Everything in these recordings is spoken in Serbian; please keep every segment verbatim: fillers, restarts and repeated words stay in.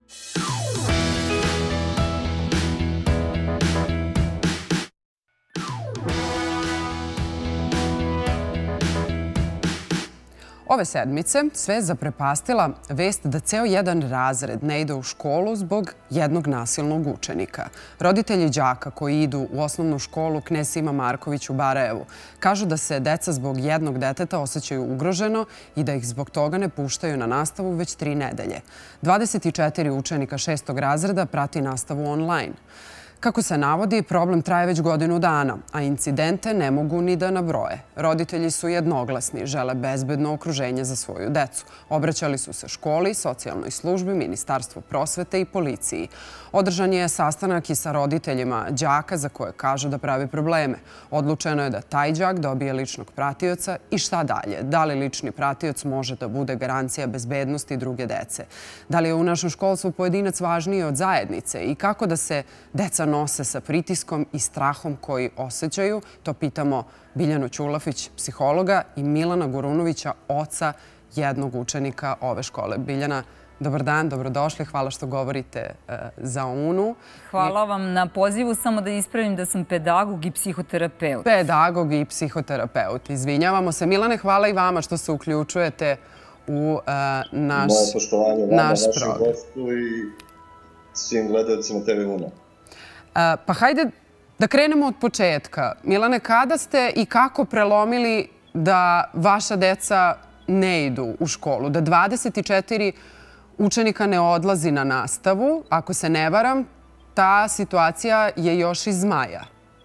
Ove sedmice sve je zaprepastila vest da ceo jedan razred ne ide u školu zbog jednog nasilnog učenika. Roditelji đaka koji idu u osnovnu školu Knez Sima Marković u Barajevu kažu da se deca zbog jednog deteta osjećaju ugroženo i da ih zbog toga ne puštaju na nastavu već tri nedelje. dvadeset četiri učenika šestog razreda prati nastavu online. Kako se navodi, problem traje već godinu dana, a incidente ne mogu ni da nabroje. Roditelji su jednoglasni, žele bezbedno okruženje za svoju decu. Obraćali su se školi, socijalnoj službi, Ministarstvu prosvete i policiji. Održan je sastanak i sa roditeljima đaka za koje kažu da pravi probleme. Odlučeno je da taj đak dobije ličnog pratioca i šta dalje? Da li lični pratioc može da bude garancija bezbednosti druge dece? Da li je u našem školstvu pojedinac važniji od zajednice i kako da se deca nose sa pritiskom i strahom koji osjećaju? To pitamo Biljanu Ćulafić, psihologa, i Milana Gurunovića, oca jednog učenika ove škole. Biljana, dobar dan, dobrodošli. Hvala što govorite za U N U. Hvala vam na pozivu. Samo da ispravim da sam pedagog i psihoterapeut. Pedagog i psihoterapeut. Izvinjavamo se. Milane, hvala i vama što se uključujete u naš program. Moje poštovanje vama, našem gostu i svim gledalcima te ve U N U. Pa hajde da krenemo od početka. Milane, kada ste i kako prelomili da vaša deca ne idu u školu, da dvadeset četiri učenika ne odlazi na nastavu? Ako se ne varam, ta situacija je još iz maja.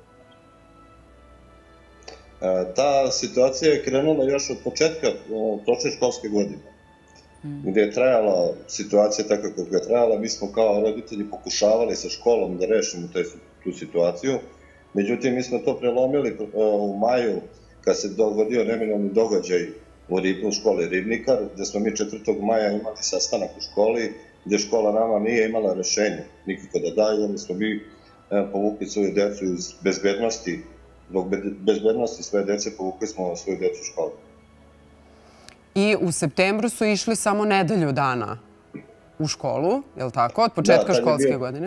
Ta situacija je krenula još od početka prošle školske godine, gde je trajala situacija tako kako je trajala. Mi smo kao roditelji pokušavali sa školom da rešimo tu situaciju. Međutim, mi smo to prelomili u maju kad se dogodio neminovni događaj u školi Ribnikar, gde smo mi četvrtog maja imali sastanak u školi, gde škola nama nije imala rešenje nikako da daje. Mi smo mi povukli svoju decu iz bezbednosti, zbog bezbednosti svoje dece povukli smo svoju decu u školu. I u septembru su išli samo nedelju dana u školu, je li tako? Od početka školske godine?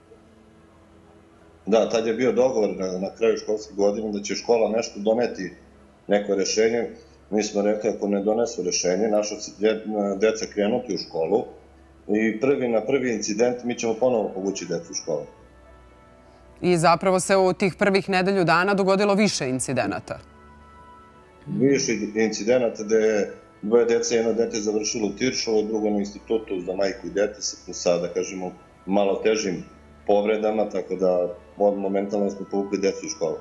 Da, tad je bio dogovor na kraju školske godine da će škola nešto doneti, neko rešenje. Mi smo rekli, ako ne donesu rešenje, naša deca krenuti u školu i prvi na prvi incident mi ćemo ponovo povući decu u školu. I zapravo se u tih prvih nedelju dana dogodilo više incidenata? Više incidenata gde je dvoje dece, jedno dete završilo u Tiršovu, drugo na institutu za majku i dete sa, da kažemo, malo težim povredama, tako da momentalno smo povukli decu u školu.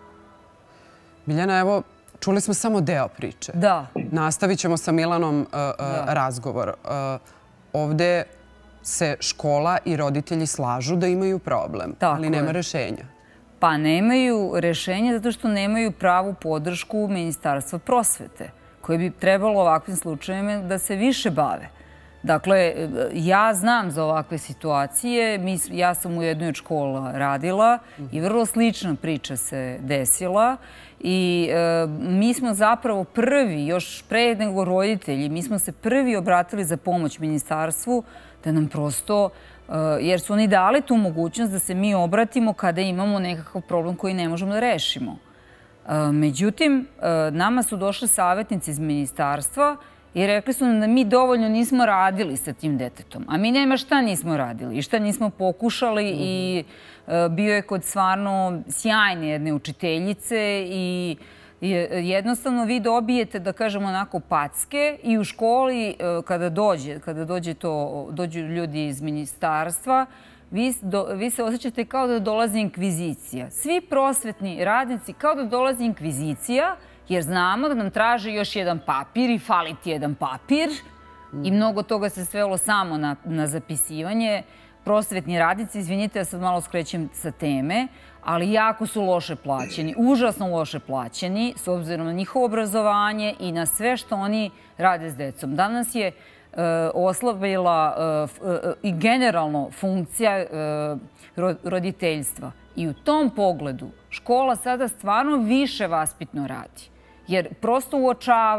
Biljana, evo, čuli smo samo deo priče. Da. Nastavit ćemo sa Milanom razgovor. Ovde se škola i roditelji slažu da imaju problem, ali nema rešenja. Pa nemaju rešenja zato što nemaju pravu podršku Ministarstva prosvete, koje bi trebalo ovakvim slučajima da se više bave. Dakle, ja znam za ovakve situacije. Ja sam u jednoj od škola radila i vrlo slična priča se desila. I mi smo zapravo prvi, još pre nego roditelji, mi smo se prvi obratili za pomoć ministarstvu da nam prosto, jer su oni dali tu mogućnost da se mi obratimo kada imamo nekakav problem koji ne možemo da rešimo. Međutim, nama su došli savjetnici iz ministarstva i rekli su nam da mi dovoljno nismo radili sa tim detetom. A mi nema šta nismo radili i šta nismo pokušali i bio je kod stvarno sjajne jedne učiteljice i jednostavno vi dobijete, da kažemo onako, packe i u školi kada dođe, kada dođe to, dođu ljudi iz ministarstva, vi se osjećate kao da dolazi inkvizicija. Svi prosvetni radnici kao da dolazi inkvizicija, jer znamo da nam traže još jedan papir i fali ti jedan papir i mnogo toga se svelo samo na zapisivanje. Prosvetni radnici, izvinite, ja sad malo skrećem sa teme, ali jako su loše plaćeni, užasno loše plaćeni, s obzirom na njihovo obrazovanje i na sve što oni rade s decom. Danas je oslabila i generalno funkcija roditeljstva. I u tom pogledu škola sada stvarno više vaspitno radi. Jer prosto uočavaju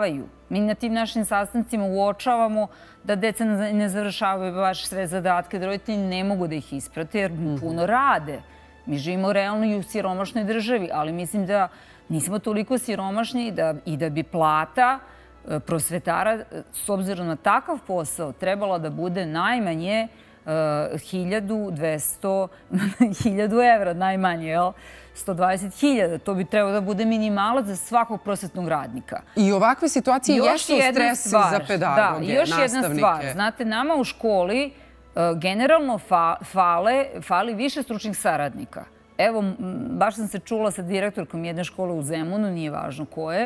Mi na tim našim sastancima uočavamo da deca ne završavaju baš sve zadatke, da roditelji ne mogu da ih isprate jer puno rade. Mi živimo realno i u siromašnoj državi, ali mislim da nismo toliko siromašni i da bi plata prosvetara, s obzirom na takav posao, trebala da bude najmanje hiljadu dvesta evra, najmanje, jel? sto dvadeset hiljada. To bi trebalo da bude minimalac za svakog prosvetnog radnika. I ovakve situacije jesu stres za pedagoge, nastavnike. Da, još jedna stvar. Znate, nama u školi generalno fali više stručnih saradnika. Evo, baš sam se čula sa direktorkom jedne škole u Zemunu, nije važno koje,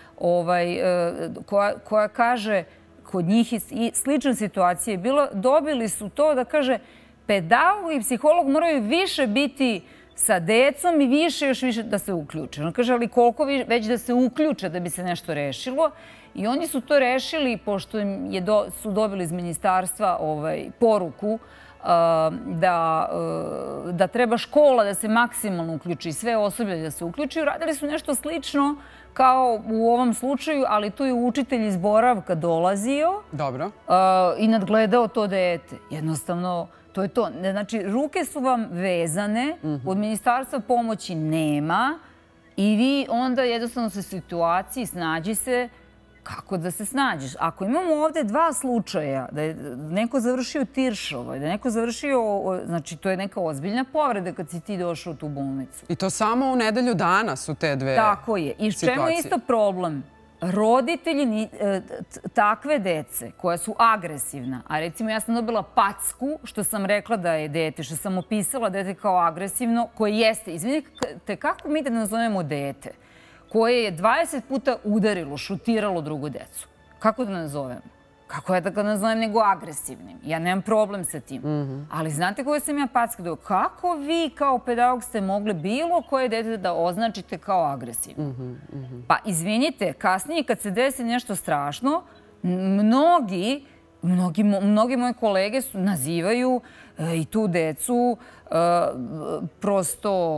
koja kaže, kod njih i slična situacija je bila, dobili su to da kaže pedagog i psiholog moraju više biti sa decom i više, još više da se uključe. On kaže, ali koliko već da se uključe da bi se nešto rešilo. I oni su to rešili, pošto su dobili iz ministarstva poruku da treba škola da se maksimalno uključi i sve osoblje da se uključi. Radili su nešto slično kao u ovom slučaju, ali tu je učitelj iz boravka dolazio i nadgledao to dete. Jednostavno, to je to. Znači, ruke su vam vezane, od ministarstva pomoći nema i vi onda jednostavno se u situaciji snađi se kako da se snađeš. Ako imamo ovde dva slučaja, da je neko završio Tiršovoj, da je neko završio, znači to je neka ozbiljna povreda kad si ti došao u tu bolnicu. I to samo u nedelju dana su te dve situacije. Tako je. I što je isto problem? Roditelji takve dece koja su agresivna, a recimo ja sam dobila packu što sam rekla da je dete, što sam opisala dete kao agresivno, koje jeste, izvinite, kako mi da nazovemo dete koje je dvadeset puta udarilo, šutiralo drugu decu? Kako da nazovemo? Kako ja da ga nazovem nego agresivnim? Ja nemam problem sa tim. Ali znate koje sam ja packa dobila? Kako vi kao pedagog ste mogli bilo koje dete da označite kao agresivno? Pa izvinite, kasnije kad se desi nešto strašno, mnogi, mnogi moji kolege nazivaju i tu decu prosto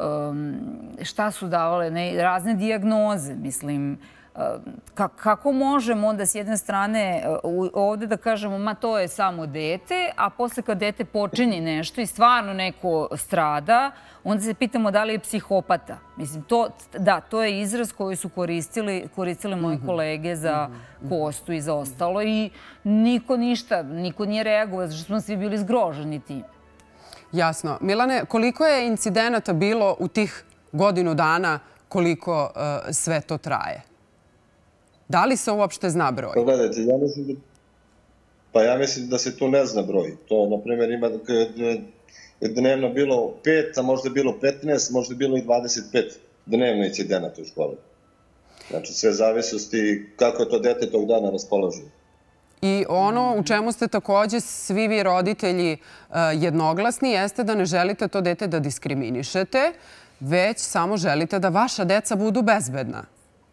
šta su davale, razne dijagnoze, mislim. Kako možemo onda s jedne strane ovde da kažemo ma to je samo dete, a posle kad dete počini nešto i stvarno neko strada, onda se pitamo da li je psihopata. Mislim, da, to je izraz koji su koristili moji kolege za Kostu i za ostalo i niko ništa, niko nije reagovao, zato što smo svi bili zgroženi tim. Jasno. Milane, koliko je incidenata bilo u tih godinu dana koliko sve to traje? Da li se uopšte zna broj? Gledajte, ja mislim da... Pa ja mislim da se tu ne zna broj. To, na primjer, ima dnevno bilo pet, a možda bilo petnaest, možda bilo i dvadeset pet dnevno incidenata u školi. Znači, sve zavisnosti kako je to dete tog dana raspoloženo. I ono u čemu ste takođe svi vi roditelji jednoglasni jeste da ne želite to dete da diskriminišete, već samo želite da vaša deca budu bezbedna.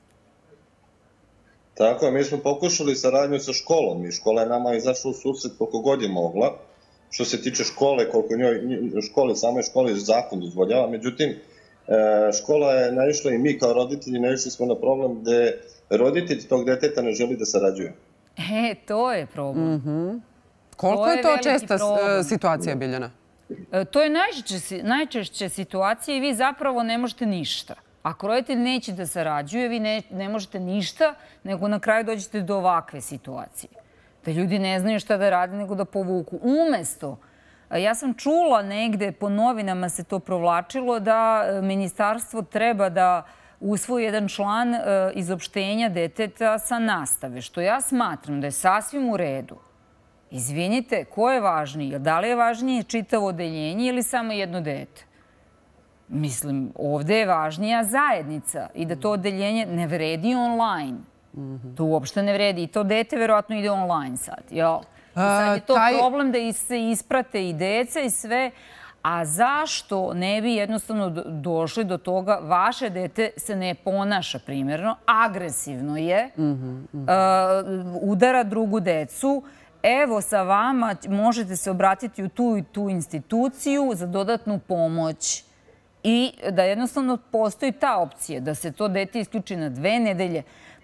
Tako je, mi smo pokušali saradnju sa školom i škola je nama izašla u susret koliko god je mogla. Što se tiče škole, koliko njoj, škole, samoj školi zakon dozvoljava. Međutim, škola je naišla i mi kao roditelji naišli smo na problem gde roditelj tog deteta ne želi da sarađuje. E, to je problem. Koliko je to česta situacija, Biljana? To je najčešća situacija i vi zapravo ne možete ništa. Ako roditelj neće da sarađuje, vi ne možete ništa, nego na kraju dođete do ovakve situacije. Da ljudi ne znaju šta da rade, nego da povuku. Umesto, ja sam čula negde, po novinama se to provlačilo, da ministarstvo treba da usvoji jedan član izopštenja deteta sa nastave, što ja smatram da je sasvim u redu. Izvinite, ko je važniji? Da li je važnije čitavo odeljenje ili samo jedno dete? Mislim, ovde je važnija zajednica i da to odeljenje ne vredi online. To uopšte ne vredi. I to dete verovatno ide online sad, jel? Sad je to problem da se isprate i deca i sve. A zašto ne bi jednostavno došli do toga, vaše dete se ne ponaša primjerno, agresivno je, udara drugu decu, evo sa vama možete se obratiti u tu i tu instituciju za dodatnu pomoć. I da jednostavno postoji ta opcija, da se to dete isključi na dve nedelje.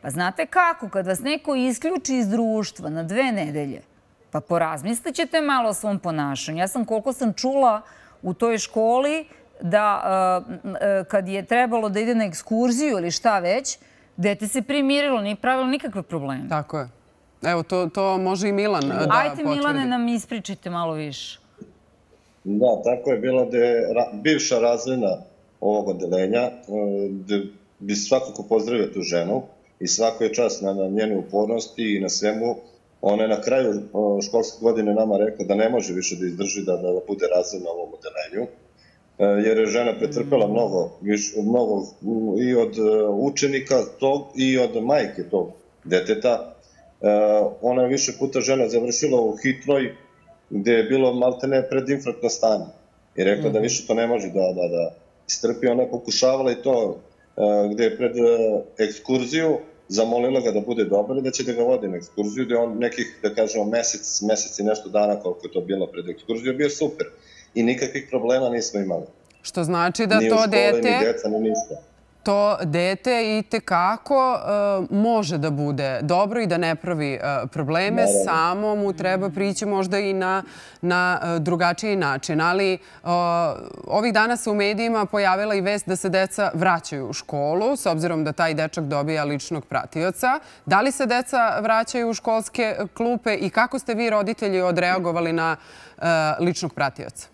Pa znate kako, kad vas neko isključi iz društva na dve nedelje, pa porazmislit ćete malo o svom ponašanju. Ja sam, koliko sam čula u toj školi, da kad je trebalo da ide na ekskurziju ili šta već, dete se primirilo, nije pravilo nikakve probleme. Tako je. Evo, to može i Milan da potvrdi. Ajte, Milane, nam ispričajte malo više. Da, tako je bilo da je bivša razredna ovog odelenja, da bi svakako pozdravio tu ženu i svako je čast na njenu upornosti i na svemu. Ona je na kraju školske godine nama rekla da ne može više da izdrži da bude razredna u ovom odelenju, jer je žena pretrpela mnogo i od učenika tog i od majke tog deteta. Ona je više puta žena završila u hitnoj, gde je bilo maltene predinfarktno stanje. I rekla da više to ne može da istrpi. Ona je pokušavala i to gde je pred ekskurziju zamolila ga da bude dobar i da će da ga vodi na ekskurziju, gde on nekih, da kažemo, mesec, mesec i nešto dana koliko je to bilo pred ekskurziju, bio super. I nikakvih problema nismo imali. Što znači da to dete... Ni u škole, ni deca, ni ništa. To dete i tekako može da bude dobro i da ne pravi probleme, samo mu treba prići možda i na drugačiji način. Ali ovih dana se u medijima pojavila i vest da se deca vraćaju u školu, s obzirom da taj dečak dobija ličnog pratioca. Da li se deca vraćaju u školske klupe i kako ste vi, roditelji, odreagovali na ličnog pratioca?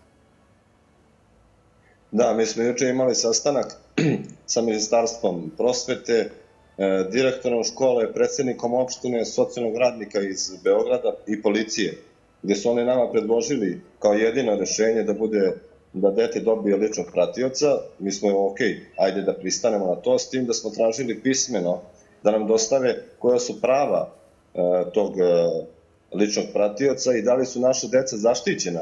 Da, mi smo juče imali sastanak sa Ministarstvom prosvete, direktorom škole, predsjednikom opštine, socijalnog radnika iz Beograda i policije, gdje su oni nama predložili kao jedino rešenje da bude da dete dobije ličnog pratioca. Mi smo, ok, ajde da pristanemo na to, s tim da smo tražili pismeno da nam dostave koja su prava tog ličnog pratioca i da li su naše deca zaštićena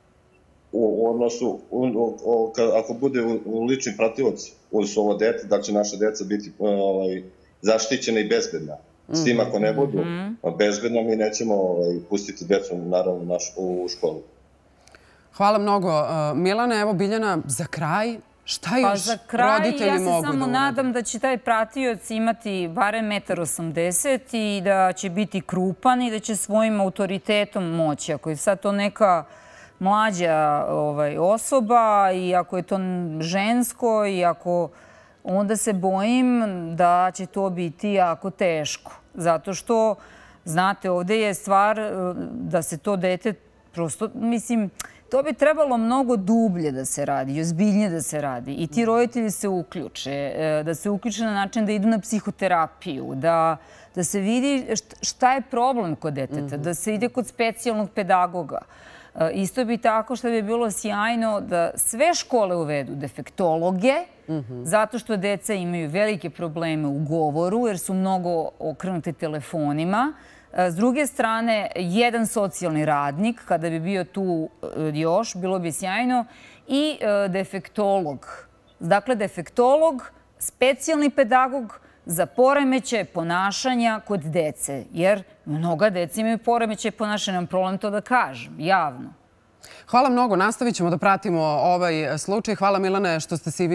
u odnosu, ako bude lični pratilac uz ovo dete, da će naša deca biti zaštićena i bezbedna. S tim, ako ne budu bezbedna, mi nećemo pustiti decu, naravno, u školu. Hvala mnogo, Milane. Evo, Biljana, za kraj, šta još roditelji mogu da urade? Ja se samo nadam da će taj pratioc imati barem jedan osamdeset metra i da će biti krupan i da će svojim autoritetom moći. Ako je sad to neka mlađa osoba i ako je to žensko i ako, onda se bojim da će to biti jako teško. Zato što, znate, ovdje je stvar da se to dete prosto, mislim, to bi trebalo mnogo dublje da se radi i ozbiljnije da se radi. I ti roditelji se uključe, da se uključe na način da idu na psihoterapiju, da se vidi šta je problem kod deteta, da se ide kod specijalnog pedagoga. Isto bi tako što bi bilo sjajno da sve škole uvedu defektologe, zato što deca imaju velike probleme u govoru jer su mnogo okrenute telefonima. S druge strane, jedan socijalni radnik, kada bi bio tu još, bilo bi sjajno, i defektolog. Dakle, defektolog, specijalni pedagog za poremećaje ponašanja kod dece, jer mnoga deca imaju poremećaje ponašanja, nemam problem to da kažem, javno. Hvala mnogo, nastavit ćemo da pratimo ovaj slučaj. Hvala, Milane, što ste se i vi